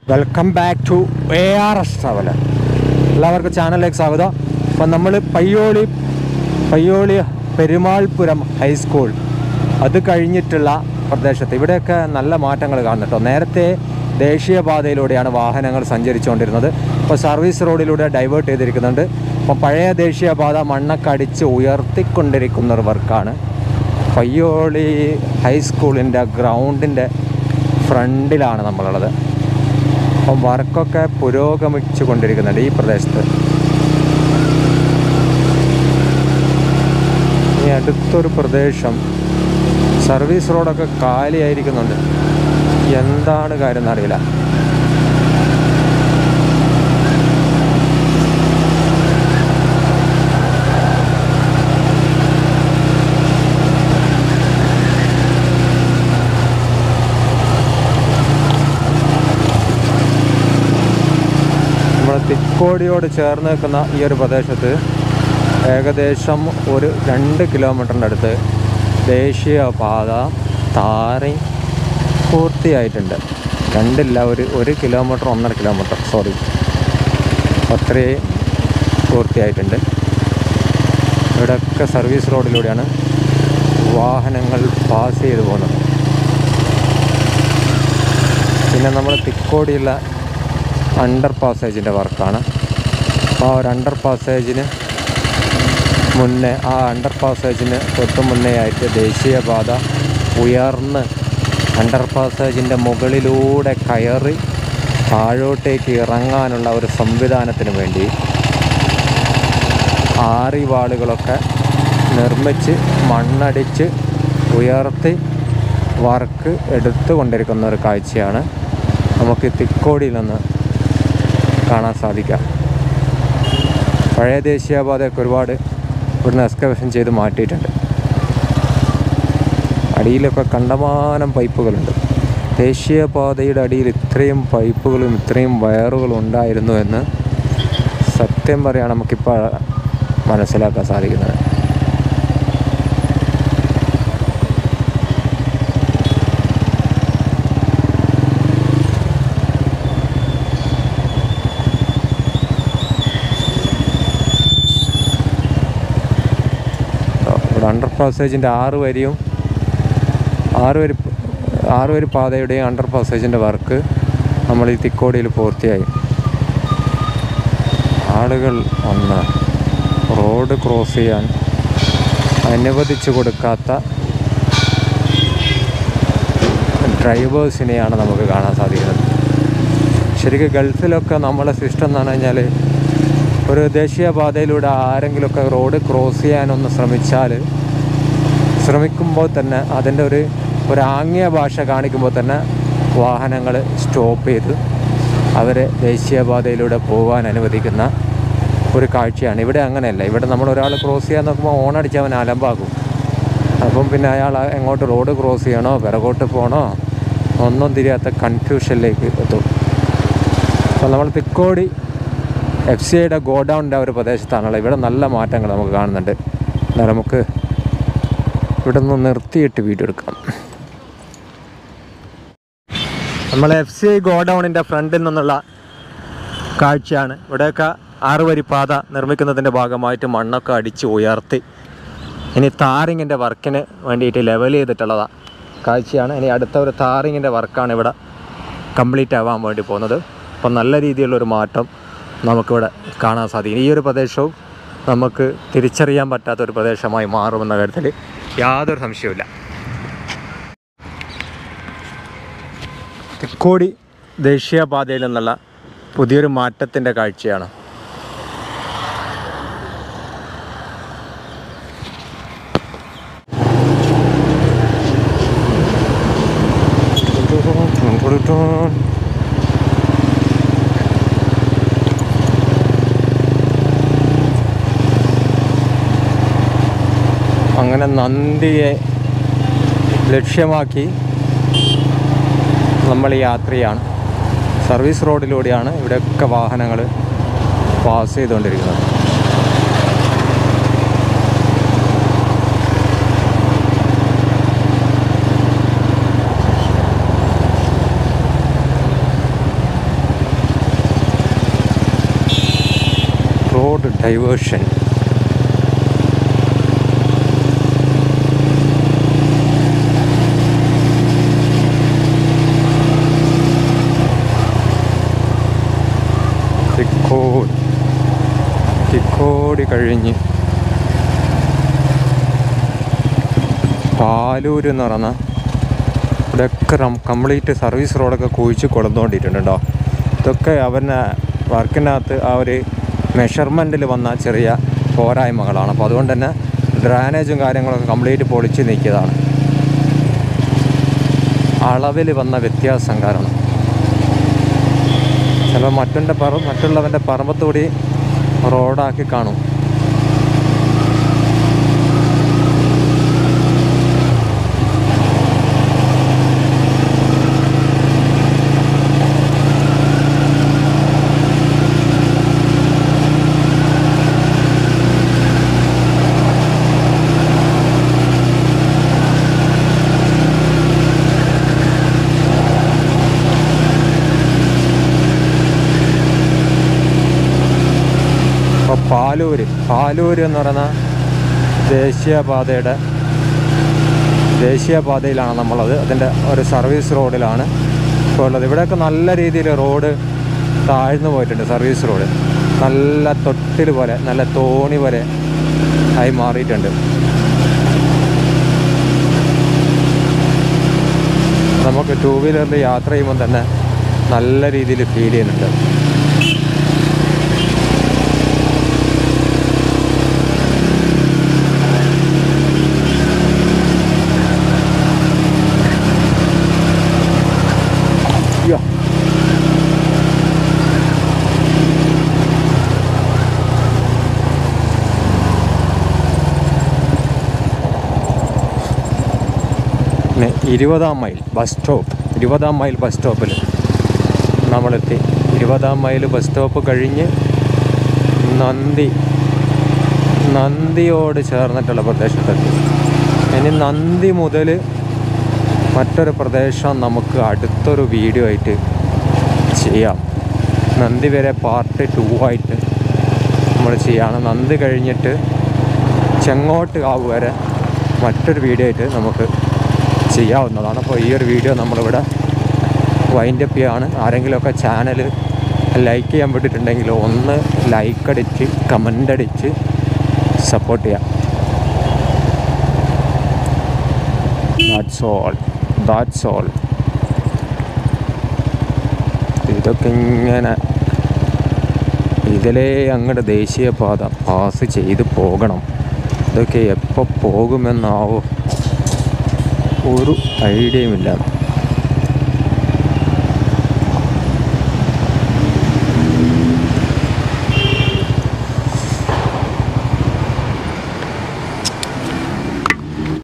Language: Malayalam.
Welcome back to ARS traveller. എല്ലാവർക്കും ചാനലിലേക്ക് സ്വാഗതം. അപ്പം നമ്മൾ പയ്യോളി പെരുമാൾപുരം ഹൈസ്കൂൾ അത് കഴിഞ്ഞിട്ടുള്ള പ്രദേശത്ത് ഇവിടെയൊക്കെ നല്ല മാറ്റങ്ങൾ കാണുന്നുട്ടോ. നേരത്തെ ദേശീയപാതയിലൂടെയാണ് വാഹനങ്ങൾ സഞ്ചരിച്ചുകൊണ്ടിരുന്നത്. ഇപ്പോൾ സർവീസ് റോഡിലൂടെ ഡൈവേർട്ട് ചെയ്തിരിക്കുന്നുണ്ട്. അപ്പം പഴയ ദേശീയപാത മണ്ണൊക്കെ അടിച്ച് ഉയർത്തിക്കൊണ്ടിരിക്കുന്ന ഒരു വർക്കാണ്. പയ്യോളി ഹൈസ്കൂളിൻ്റെ ഗ്രൗണ്ടിൻ്റെ ഫ്രണ്ടിലാണ് നമ്മളുള്ളത്. അപ്പം വർക്കൊക്കെ പുരോഗമിച്ചു കൊണ്ടിരിക്കുന്നുണ്ട് ഈ പ്രദേശത്ത്. ഈ അടുത്തൊരു പ്രദേശം സർവീസ് റോഡൊക്കെ കാലിയായിരിക്കുന്നുണ്ട്. എന്താണ് കാര്യം എന്നറിയില്ല. തിക്കോടിയോട് ചേർന്ന് നിൽക്കുന്ന ഈ ഒരു പ്രദേശത്ത് ഏകദേശം ഒരു 2 കിലോമീറ്ററിൻ്റെ അടുത്ത് ദേശീയപാത ടാറിങ് പൂർത്തിയായിട്ടുണ്ട്. 1 കിലോമീറ്റർ 1.5 കിലോമീറ്റർ അത്രയും പൂർത്തിയായിട്ടുണ്ട്. ഇവിടെയൊക്കെ സർവീസ് റോഡിലൂടെയാണ് വാഹനങ്ങൾ പാസ് ചെയ്ത് പോകുന്നത്. പിന്നെ നമ്മൾ തിക്കോടിയുള്ള അണ്ടർ പാസേജിൻ്റെ വർക്കാണ്. അപ്പോൾ ആ ഒരു അണ്ടർ പാസേജിന് മുന്നേ അണ്ടർ പാസേജിന് തൊട്ട് മുന്നേ ആയിട്ട് ദേശീയപാത ഉയർന്ന് അണ്ടർ പാസേജിൻ്റെ മുകളിലൂടെ കയറി താഴോട്ടേക്ക് ഇറങ്ങാനുള്ള ഒരു സംവിധാനത്തിന് വേണ്ടി ആറിവാളുകളൊക്കെ നിർമ്മിച്ച് മണ്ണടിച്ച് ഉയർത്തി വർക്ക് എടുത്തുകൊണ്ടിരിക്കുന്ന ഒരു കാഴ്ചയാണ് നമുക്ക് തിക്കോടിയിൽ നിന്ന് കാണാൻ സാധിക്കാം. പഴയ ദേശീയപാതയൊക്കെ ഒരുപാട് ഇവിടുന്ന് എക്സ്കവേഷൻ ചെയ്ത് മാറ്റിയിട്ടുണ്ട്. അടിയിലൊക്കെ കണ്ടമാനം പൈപ്പുകളുണ്ട്. ദേശീയപാതയുടെ അടിയിൽ ഇത്രയും പൈപ്പുകളും ഇത്രയും വയറുകളും ഉണ്ടായിരുന്നു എന്ന് സത്യം പറയാൻ നമുക്കിപ്പോൾ മനസ്സിലാക്കാൻ സാധിക്കുന്നത്. അണ്ടർ പാസേജിൻ്റെ 6 വരി പാതയുടെയും അണ്ടർ പാസേജിൻ്റെ വർക്ക് നമ്മൾ ഈ തിക്കോടിയിൽ പൂർത്തിയായി. ആളുകൾ വന്ന് റോഡ് ക്രോസ് ചെയ്യാൻ അനുവദിച്ചു കൊടുക്കാത്ത ഡ്രൈവേഴ്സിനെയാണ് നമുക്ക് കാണാൻ സാധിക്കുന്നത്. ശരിക്കും ഗൾഫിലൊക്കെ നമ്മളെ സിസ്റ്റം എന്ന് പറഞ്ഞു കഴിഞ്ഞാൽ ഒരു ദേശീയപാതയിലൂടെ ആരെങ്കിലുമൊക്കെ റോഡ് ക്രോസ് ചെയ്യാനൊന്ന് ശ്രമിക്കുമ്പോൾ തന്നെ അതിൻ്റെ ഒരു ആംഗ്യ ഭാഷ കാണിക്കുമ്പോൾ തന്നെ വാഹനങ്ങൾ സ്റ്റോപ്പ് ചെയ്ത് അവരെ ദേശീയപാതയിലൂടെ പോകാൻ അനുവദിക്കുന്ന ഒരു കാഴ്ചയാണ്. ഇവിടെ അങ്ങനെയല്ല. ഇവിടെ നമ്മൾ ഒരാൾ ക്രോസ് ചെയ്യാൻ നോക്കുമ്പോൾ ഓണടിച്ച് അവൻ അലമ്പാകും. അപ്പം പിന്നെ അയാൾ എങ്ങോട്ട് റോഡ് ക്രോസ് ചെയ്യണോ പിറകോട്ട് പോകണോ ഒന്നും തിരിയാത്ത കൺഫ്യൂഷനിലേക്ക് എത്തും. അപ്പം നമ്മൾ തിക്കോടി FCIയുടെ ഗോഡൗണിൻ്റെ ഒരു പ്രദേശത്താണുള്ളത്. ഇവിടെ നല്ല മാറ്റങ്ങൾ നമുക്ക് കാണുന്നുണ്ട്. എന്നാൽ നമുക്ക് ഇവിടെ നിന്ന് നിർത്തിയിട്ട് വീഡിയോ എടുക്കാം. നമ്മൾ FCI ഗോഡൗണിൻ്റെ ഫ്രണ്ടിൽ നിന്നുള്ള കാഴ്ചയാണ്. ഇവിടെയൊക്കെ 6 വരി പാത നിർമ്മിക്കുന്നതിൻ്റെ ഭാഗമായിട്ട് മണ്ണൊക്കെ അടിച്ച് ഉയർത്തി ഇനി താറിങ്ങിൻ്റെ വർക്കിന് വേണ്ടിയിട്ട് ലെവൽ ചെയ്തിട്ടുള്ള കാഴ്ചയാണ്. ഇനി അടുത്ത ഒരു താറിങ്ങിൻ്റെ വർക്കാണ് ഇവിടെ കംപ്ലീറ്റ് ആവാൻ വേണ്ടി പോകുന്നത്. അപ്പം നല്ല രീതിയിലുള്ളൊരു മാറ്റം നമുക്കിവിടെ കാണാൻ സാധിക്കും. ഈ ഒരു പ്രദേശവും നമുക്ക് തിരിച്ചറിയാൻ പറ്റാത്തൊരു പ്രദേശമായി മാറുമെന്ന കാര്യത്തിൽ യാതൊരു സംശയവുമില്ല. തിക്കോടി ദേശീയപാതയിൽ നിന്നുള്ള പുതിയൊരു മാറ്റത്തിൻ്റെ കാഴ്ചയാണ്. അങ്ങനെ നന്ദിയെ ലക്ഷ്യമാക്കി നമ്മൾ യാത്രയാണ്. സർവീസ് റോഡിലൂടെയാണ് ഇവിടെയൊക്കെ വാഹനങ്ങൾ പാസ് ചെയ്തുകൊണ്ടിരിക്കുന്നത്. Road diversion. തിക്കോടി കഴിഞ്ഞ് പാലൂർ എന്ന് പറഞ്ഞ ഇവിടെയൊക്കെ കംപ്ലീറ്റ് സർവീസ് റോഡൊക്കെ കുഴിച്ച് കൊടുന്നുകൊണ്ടിട്ടുണ്ട് കേട്ടോ. ഇതൊക്കെ അവരുടെ വർക്കിനകത്ത് ആ ഒരു മെഷർമെൻറ്റിൽ വന്ന ചെറിയ പോരായ്മകളാണ്. അപ്പോൾ അതുകൊണ്ട് തന്നെ ഡ്രാനേജും കാര്യങ്ങളൊക്കെ കംപ്ലീറ്റ് പൊളിച്ച് നീക്കിയതാണ്. അളവിൽ വന്ന വ്യത്യാസം കാരണം ചിലപ്പോൾ മറ്റുള്ളവൻ്റെ പറമ്പത്തുകൂടി റോഡാക്കി കാണും. പാലൂർ എന്ന് പറയുന്ന ദേശീയപാതയിലാണ് നമ്മളത്. അതിൻ്റെ ഒരു സർവീസ് റോഡിലാണ് ഇപ്പോൾ ഉള്ളത്. ഇവിടെയൊക്കെ നല്ല രീതിയിൽ റോഡ് താഴ്ന്നു പോയിട്ടുണ്ട്. സർവീസ് റോഡ് നല്ല തൊട്ടിൽ പോലെ, നല്ല തോണി പോലെ ആയി മാറിയിട്ടുണ്ട്. നമുക്ക് ടൂ വീലറിൽ യാത്ര ചെയ്യുമ്പോൾ തന്നെ നല്ല രീതിയിൽ ഫീൽ ചെയ്യുന്നുണ്ട്. പിന്നെ 20-ാം മൈൽ ബസ് സ്റ്റോപ്പിൽ നമ്മളെത്തി. 20-ാം മൈൽ ബസ് സ്റ്റോപ്പ് കഴിഞ്ഞ് നന്ദിയോട് ചേർന്നിട്ടുള്ള പ്രദേശത്തെത്തി. ഇനി നന്ദി മുതൽ മറ്റൊരു പ്രദേശം നമുക്ക് അടുത്തൊരു വീഡിയോ ആയിട്ട് ചെയ്യാം. നന്ദി വരെ പാർട്ട് 2 ആയിട്ട് നമ്മൾ ചെയ്യാണ്. നന്ദി കഴിഞ്ഞിട്ട് ചെങ്ങോട്ട് കാവ് വരെ മറ്റൊരു വീഡിയോ ആയിട്ട് നമുക്ക് ചെയ്യാവുന്നതാണ്. അപ്പോൾ ഈ ഒരു വീഡിയോ നമ്മളിവിടെ വൈൻഡപ്പ് ചെയ്യാണ്. ആരെങ്കിലുമൊക്കെ ചാനൽ ലൈക്ക് ചെയ്യാൻ വിട്ടിട്ടുണ്ടെങ്കിൽ ഒന്ന് ലൈക്ക് അടിച്ച് കമൻ്റ് അടിച്ച് സപ്പോർട്ട് ചെയ്യാം. That's all. ഇതൊക്കെ ഇങ്ങനെ ഇതിലേ അങ്ങോട്ട് ദേശീയപാത പാസ് ചെയ്ത് പോകണം. ഇതൊക്കെ എപ്പോൾ പോകുമെന്നാവോ ഒരു ഐഡിയയുമില്ല.